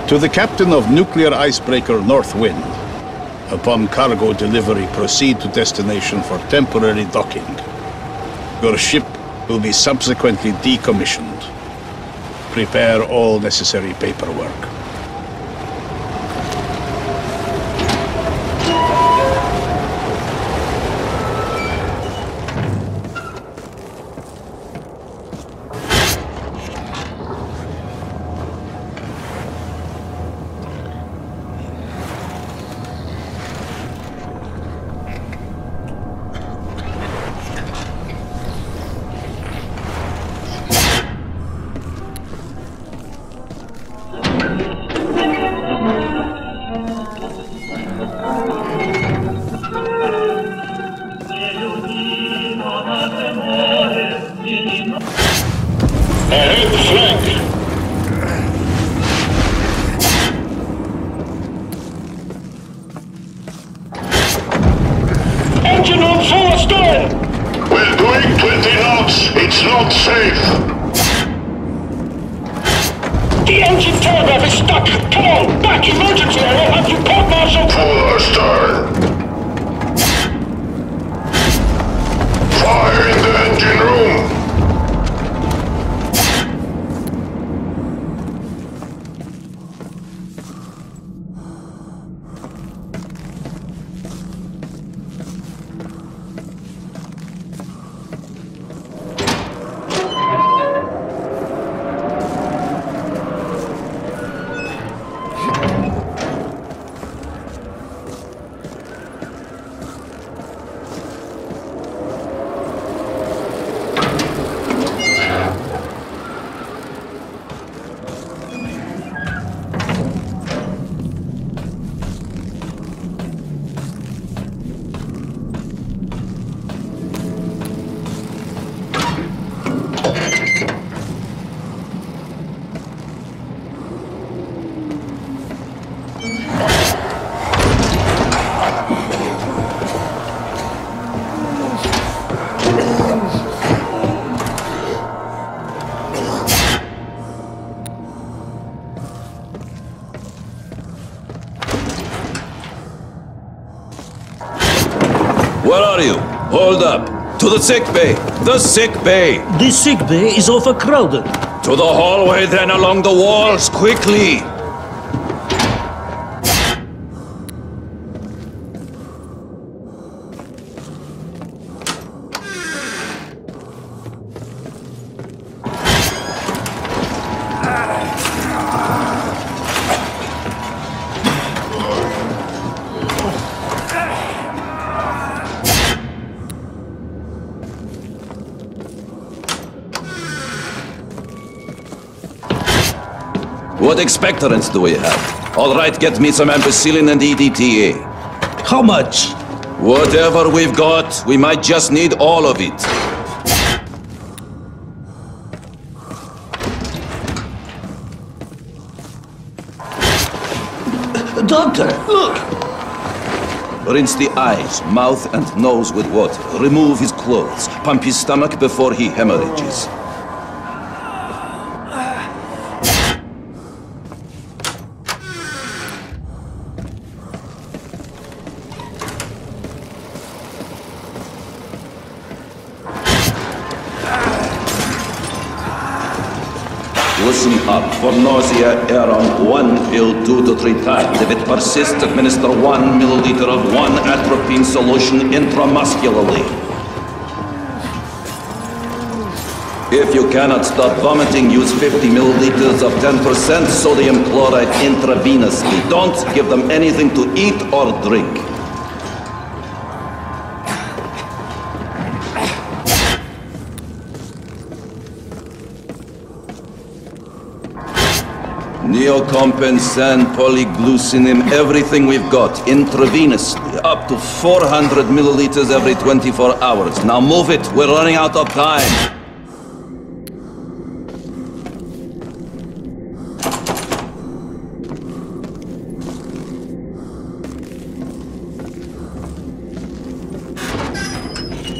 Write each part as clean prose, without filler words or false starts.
To the captain of nuclear icebreaker Northwind. Upon cargo delivery, proceed to destination for temporary docking. Your ship will be subsequently decommissioned. Prepare all necessary paperwork. Engine room full astern! We're doing 20 knots. It's not safe. The engine telegraph is stuck! Come on, back! Emergency! I will have you court-martialed! Full astern. Fire in the engine room. Where are you? Hold up. To the sick bay. The sick bay. The sick bay is overcrowded. To the hallway, then along the walls, quickly. What expectorants do we have? All right, get me some ampicillin and EDTA. How much? Whatever we've got, we might just need all of it. Doctor, look! Rinse the eyes, mouth, and nose with water. Remove his clothes. Pump his stomach before he hemorrhages. Listen up. For nausea, around 1 pill 2 to 3 times. If it persists, administer 1 milliliter of 1 atropine solution intramuscularly. If you cannot stop vomiting, use 50 milliliters of 10% sodium chloride intravenously. Don't give them anything to eat or drink. Neocompensan, polyglucinim, everything we've got, intravenously, up to 400 milliliters every 24 hours. Now move it, we're running out of time.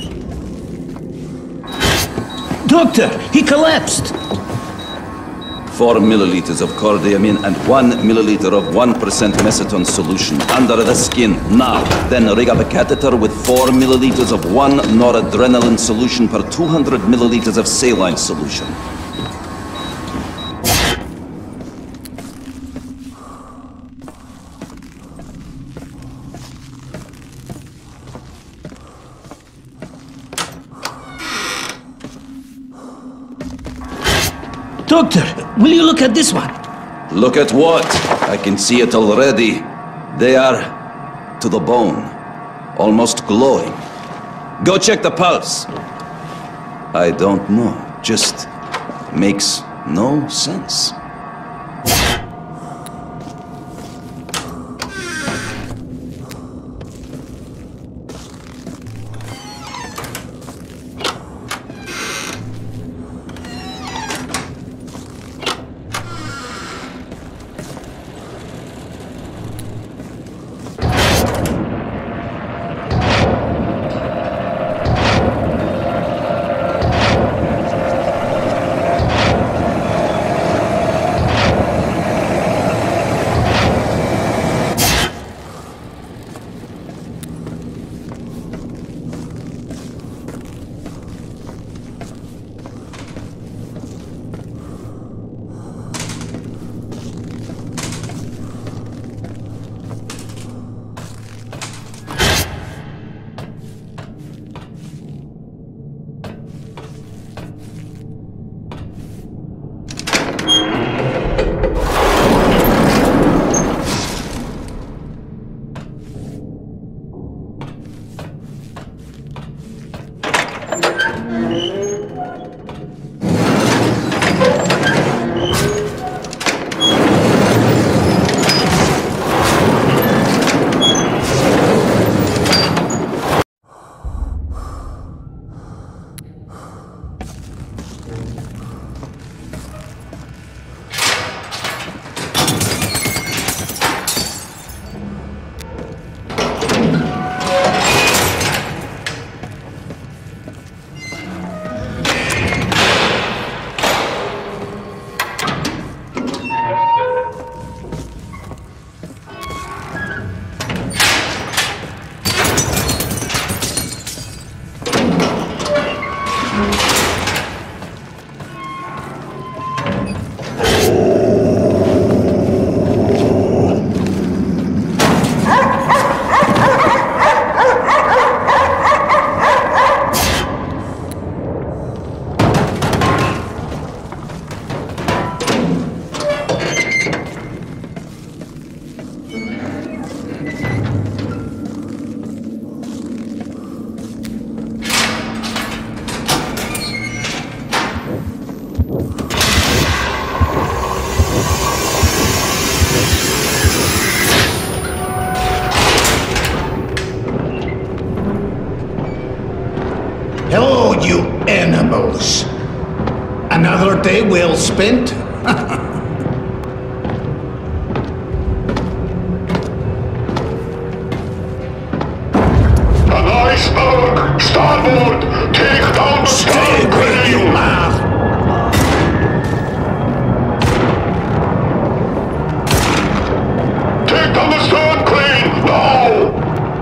Doctor, he collapsed! 4 milliliters of cordiamine and 1 milliliter of 1% mesotone solution under the skin. Now, then rig up a catheter with 4 milliliters of 1 noradrenaline solution per 200 milliliters of saline solution. Doctor, will you look at this one? Look at what? I can see it already. They are to the bone, almost glowing. Go check the pulse. I don't know, just makes no sense. Hello, you animals. Another day well spent? An iceberg! Starboard! Take down the Stay where you are! Take down the stern crane! Now!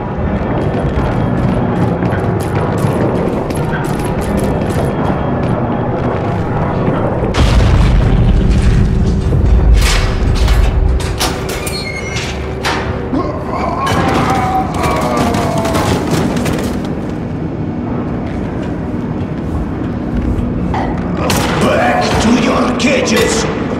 Back to your cages!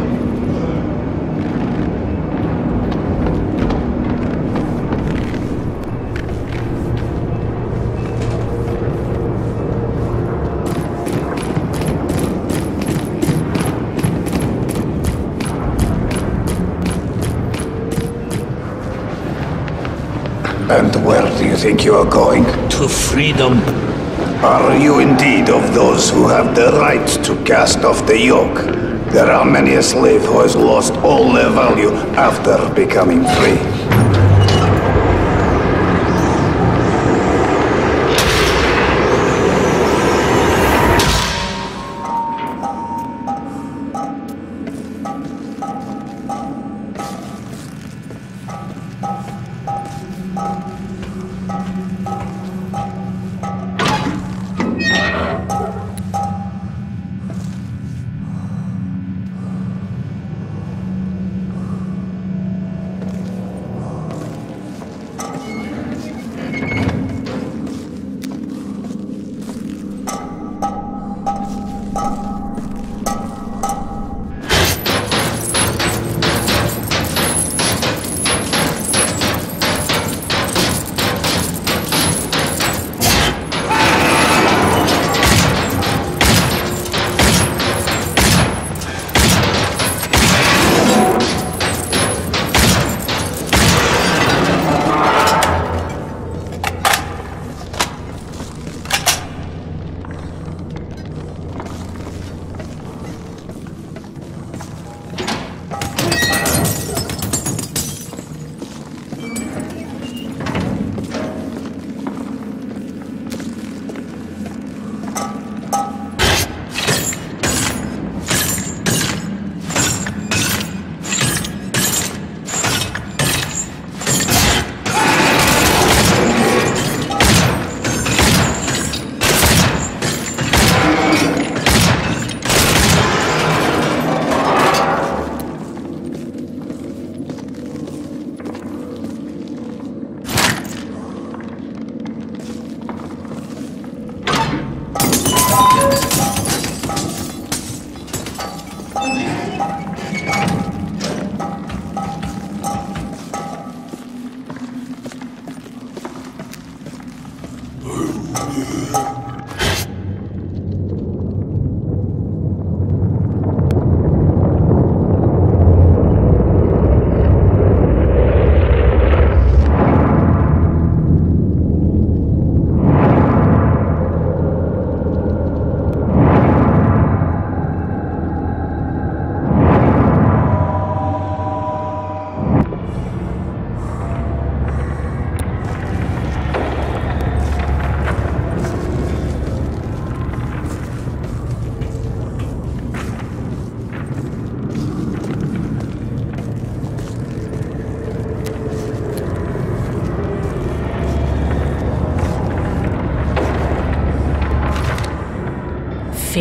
And where do you think you are going? To freedom. Are you indeed of those who have the right to cast off the yoke? There are many a slave who has lost all their value after becoming free.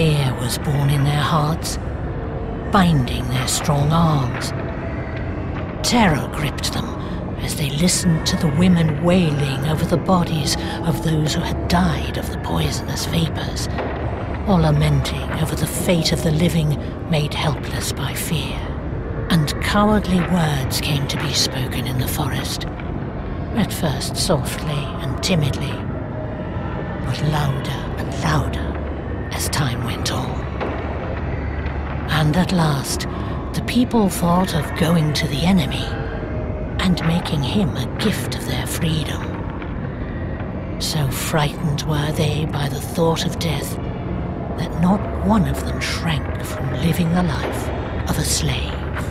Fear was born in their hearts, binding their strong arms. Terror gripped them as they listened to the women wailing over the bodies of those who had died of the poisonous vapors, or lamenting over the fate of the living made helpless by fear. And cowardly words came to be spoken in the forest, at first softly and timidly, but louder and louder as time went on. And at last, the people thought of going to the enemy and making him a gift of their freedom. So frightened were they by the thought of death that not one of them shrank from living the life of a slave.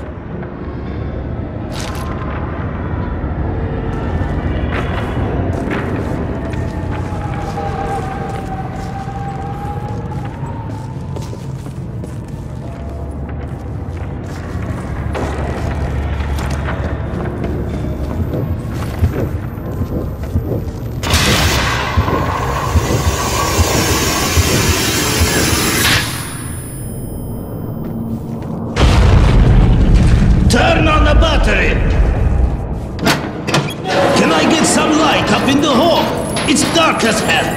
Turn on the battery! Can I get some light up in the hall? It's dark as hell!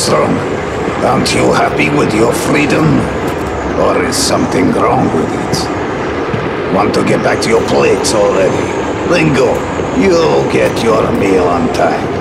Armstrong, aren't you happy with your freedom? Or is something wrong with it? Want to get back to your plates already? Then go. You'll get your meal on time.